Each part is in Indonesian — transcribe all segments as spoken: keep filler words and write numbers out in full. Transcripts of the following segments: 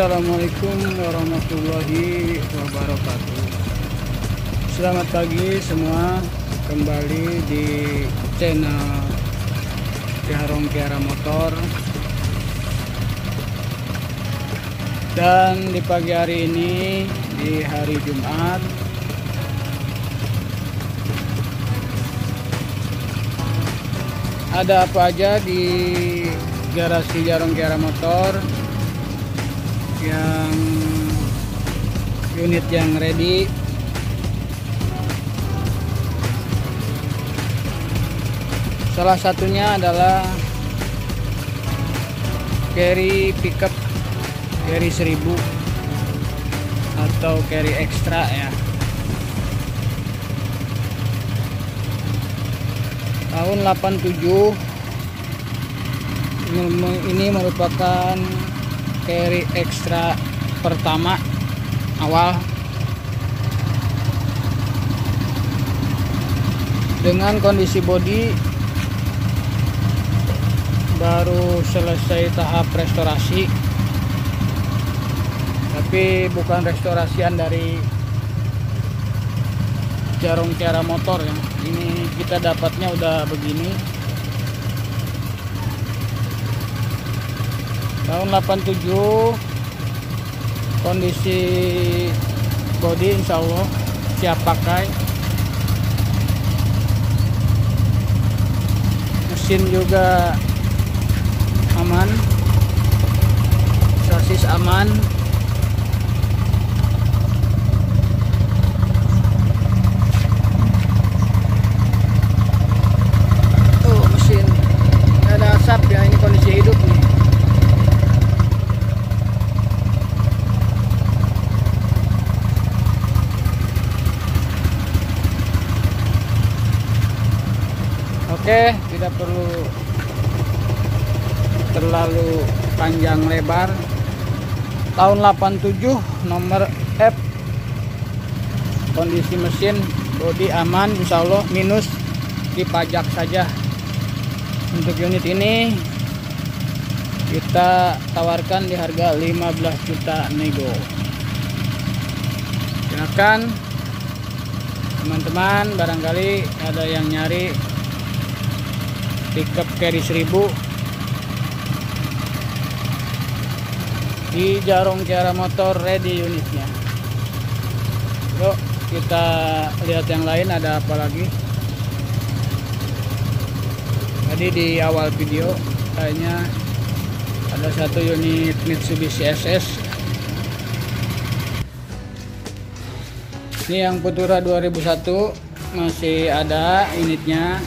Assalamualaikum warahmatullahi wabarakatuh. Selamat pagi semua, kembali di channel Ciharong Kiara Motor. Dan di pagi hari ini, di hari Jumat, ada apa aja di garasi Ciharong Kiara Motor yang unit yang ready. Salah satunya adalah carry pickup carry seribu atau carry extra ya. Tahun delapan tujuh, ini merupakan carry extra pertama awal dengan kondisi bodi baru selesai tahap restorasi, tapi bukan restorasian dari Ciharong Kiara Motor ya. Ini kita dapatnya udah begini. Tahun delapan tujuh, kondisi bodi insya Allah siap pakai. Mesin juga aman, sasis aman. Tuh mesin nggak ada asap ya, ini kondisi hidup nih. Oke, tidak perlu terlalu panjang lebar. Tahun delapan tujuh, nomor F, kondisi mesin bodi aman insya Allah, minus dipajak saja. Untuk unit ini kita tawarkan di harga lima belas juta nego. Silakan teman-teman, barangkali ada yang nyari pickup carry seribu di Ciharong Kiara Motor, ready unitnya. Yuk kita lihat yang lain ada apa lagi. Tadi di awal video kayaknya ada satu unit Mitsubishi S S. Ini yang Futura dua ribu satu, masih ada unitnya.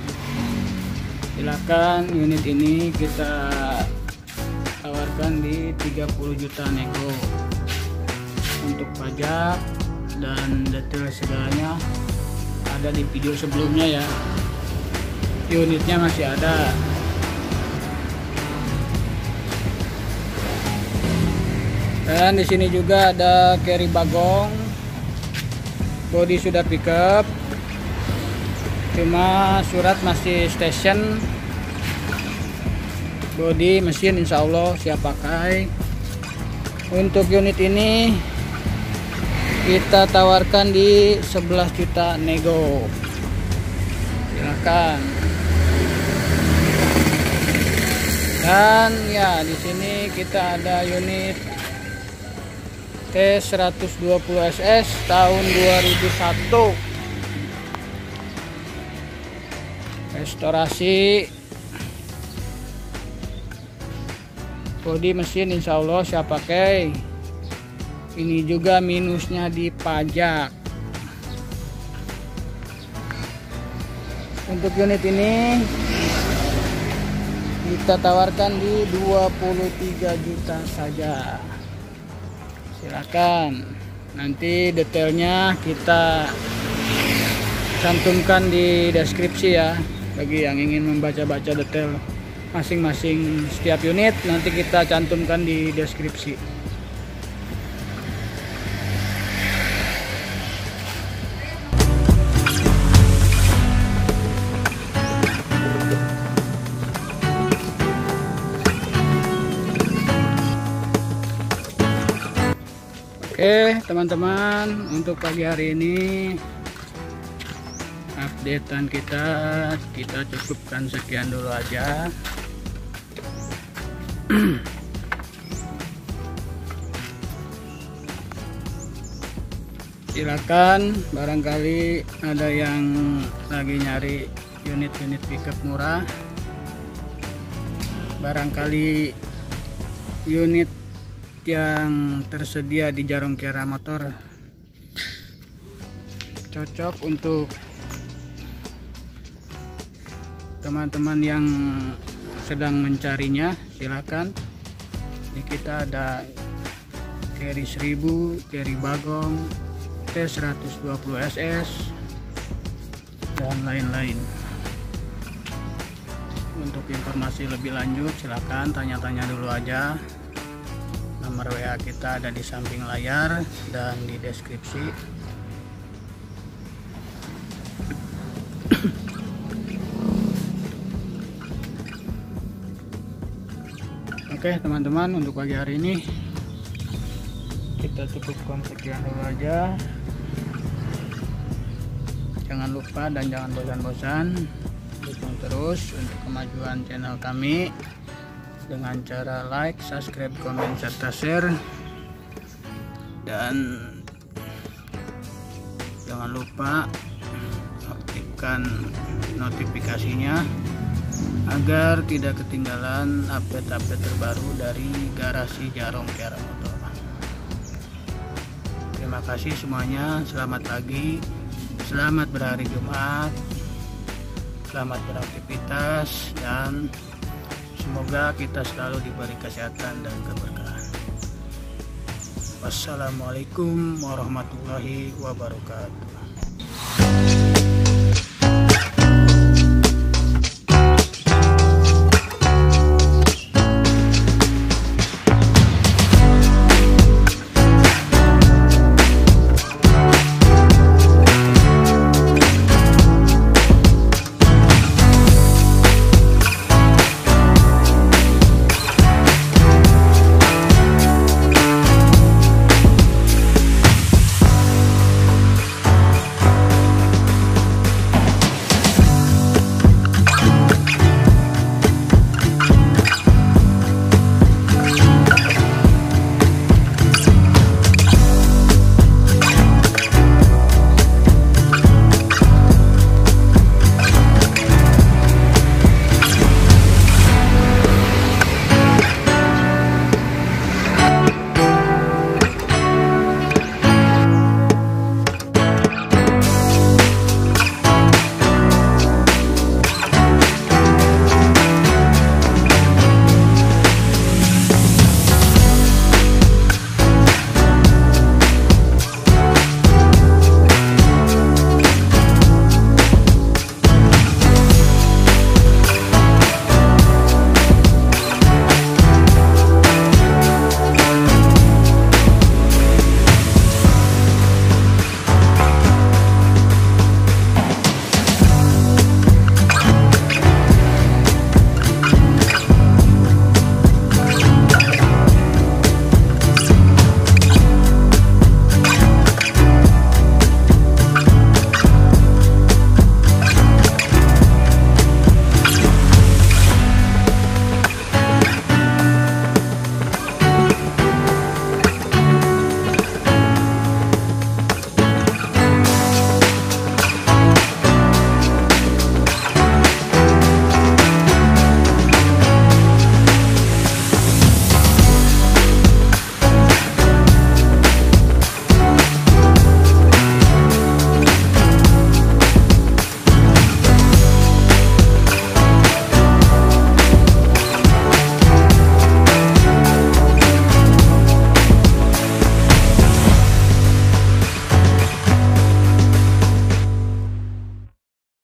Silakan, unit ini kita tawarkan di tiga puluh juta nego. Untuk pajak dan detail segalanya ada di video sebelumnya ya. Unitnya masih ada. Dan di sini juga ada carry bagong. Bodi sudah pickup, cuma surat masih station. Bodi mesin insya Allah siap pakai. Untuk unit ini kita tawarkan di sebelas juta nego. Silakan. Dan ya, di sini kita ada unit T seratus dua puluh S S tahun dua ribu satu. Restorasi. Bodi mesin insya Allah siap pakai. Ini juga minusnya di pajak. Untuk unit ini kita tawarkan di dua puluh tiga juta saja. Silakan. Nanti detailnya kita cantumkan di deskripsi ya, bagi yang ingin membaca-baca detail masing-masing setiap unit, nanti kita cantumkan di deskripsi. Oke teman-teman, untuk pagi hari ini updatean kita kita cukupkan sekian dulu aja. Silakan, barangkali ada yang lagi nyari unit-unit pickup murah, barangkali unit yang tersedia di Jarum Kiara Motor cocok untuk teman-teman yang sedang mencarinya. Silakan, di kita ada carry seribu, carry bagong, T seratus dua puluh S S dan lain-lain. Untuk informasi lebih lanjut silakan tanya-tanya dulu aja. Nomor W A kita ada di samping layar dan di deskripsi. Oke teman-teman, untuk pagi hari ini kita cukupkan sekian dulu aja. Jangan lupa dan jangan bosan-bosan dukung terus untuk kemajuan channel kami dengan cara like, subscribe, komen, serta share. Dan jangan lupa aktifkan notifikasinya agar tidak ketinggalan update-update terbaru dari garasi Jarum Kiara Motor. Terima kasih semuanya, selamat pagi, selamat berhari Jumat, selamat beraktivitas, dan semoga kita selalu diberi kesehatan dan keberkahan. Wassalamualaikum warahmatullahi wabarakatuh.